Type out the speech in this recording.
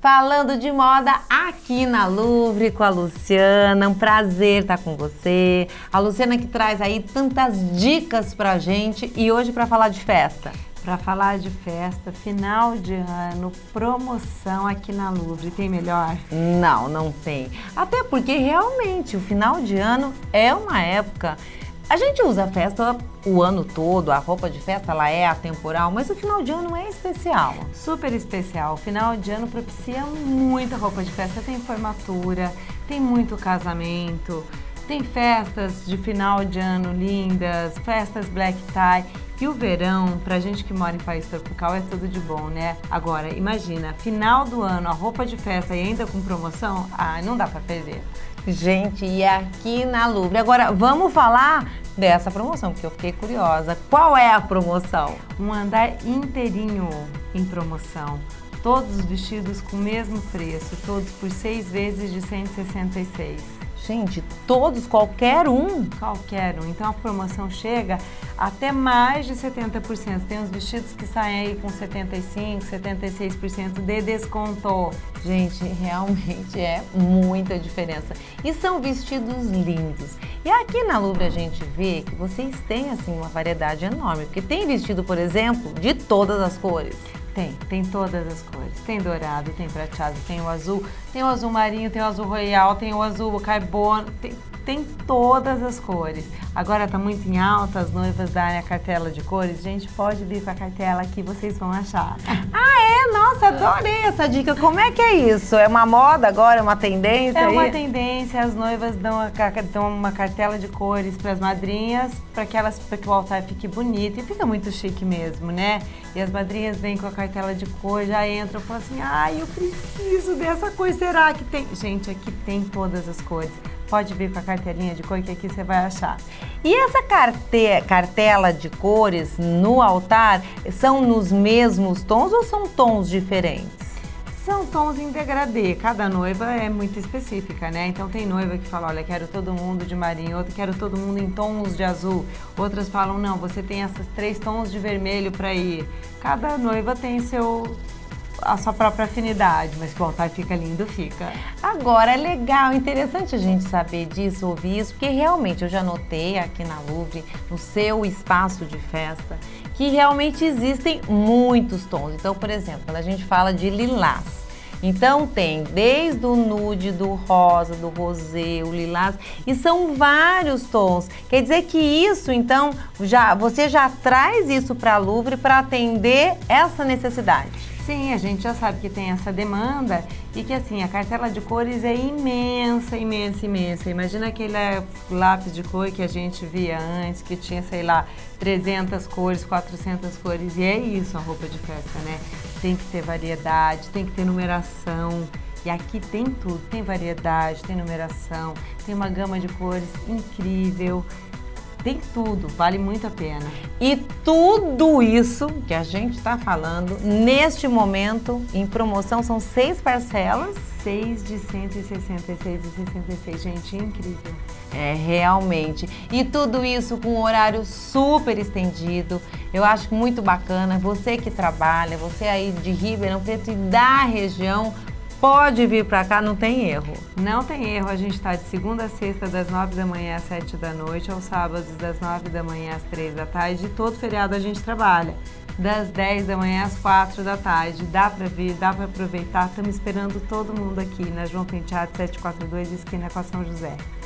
Falando de moda aqui na Louvre com a Luciana, um prazer estar com você. A Luciana que traz aí tantas dicas pra gente e hoje para falar de festa. Para falar de festa, final de ano, promoção aqui na Louvre, tem melhor? Não tem. Até porque realmente o final de ano é uma época... A gente usa a festa o ano todo, a roupa de festa ela é atemporal, mas o final de ano é especial. Super especial. O final de ano propicia muita roupa de festa. Tem formatura, tem muito casamento, tem festas de final de ano lindas, festas black tie. E o verão, pra gente que mora em país tropical, é tudo de bom, né? Agora, imagina, final do ano, a roupa de festa e ainda com promoção, não dá pra perder. Gente, e é aqui na Louvre. Agora, vamos falar dessa promoção, porque eu fiquei curiosa. Qual é a promoção? Um andar inteirinho em promoção. Todos os vestidos com o mesmo preço, todos por 6 vezes de 166. Gente, todos, qualquer um? Qualquer um. Então a promoção chega até mais de 70%. Tem uns vestidos que saem aí com 75%, 76% de desconto. Gente, realmente é muita diferença. E são vestidos lindos. E aqui na Louvre a gente vê que vocês têm assim uma variedade enorme. Porque tem vestido, por exemplo, de todas as cores. Tem todas as cores. Tem dourado, tem prateado, tem o azul marinho, tem o azul royal, tem o azul carbono, tem todas as cores. Agora tá muito em alta, as noivas darem a cartela de cores. Gente, pode vir com a cartela aqui, vocês vão achar. Nossa, adorei essa dica. Como é que é isso? É uma moda agora, é uma tendência? É uma tendência, as noivas dão uma cartela de cores para as madrinhas, para que o altar fique bonito e fica muito chique mesmo, né? E as madrinhas vêm com a cartela de cor, já entram e falam assim, eu preciso dessa cor, será que tem? Gente, aqui tem todas as cores. Pode vir com a cartelinha de cor que aqui você vai achar. E essa cartela de cores no altar são nos mesmos tons ou são tons diferentes? São tons em degradê, cada noiva é muito específica, né? Então tem noiva que fala, olha, quero todo mundo de marinho, outra quero todo mundo em tons de azul. Outras falam, não, você tem esses 3 tons de vermelho para ir. Cada noiva tem a sua própria afinidade, mas que o altar fica lindo, fica. Agora, é legal, interessante a gente saber disso, ouvir isso, porque realmente eu já notei aqui na Louvre, no seu espaço de festa, que realmente existem muitos tons. Então, por exemplo, quando a gente fala de lilás, então tem desde o nude, do rosa, do rosé, o lilás, e são vários tons. Quer dizer que isso, então, você já traz isso para a Louvre para atender essa necessidade? Sim, a gente já sabe que tem essa demanda e que assim, a cartela de cores é imensa, imensa, imensa. Imagina aquele lápis de cor que a gente via antes, que tinha, sei lá, 300 cores, 400 cores. E é isso a roupa de festa, né? Tem que ter variedade, tem que ter numeração. E aqui tem tudo, tem variedade, tem numeração, tem uma gama de cores incrível. Tem tudo, vale muito a pena. E tudo isso que a gente está falando, neste momento, em promoção, são 6 parcelas. 6 de 166,66, gente, incrível. É, realmente. E tudo isso com um horário super estendido. Eu acho muito bacana. Você que trabalha, você aí de Ribeirão Preto e da região, pode vir pra cá, não tem erro. Não tem erro, a gente está de segunda a sexta, das 9 da manhã às 7 da noite, aos sábados, das 9 da manhã às 3 da tarde, e todo feriado a gente trabalha, das 10 da manhã às 4 da tarde. Dá pra vir, dá pra aproveitar, estamos esperando todo mundo aqui na João Penteado 742, esquina com a São José.